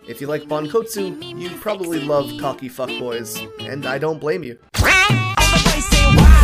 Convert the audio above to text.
If you like Bankotsu, you probably love cocky fuckboys, and I don't blame you.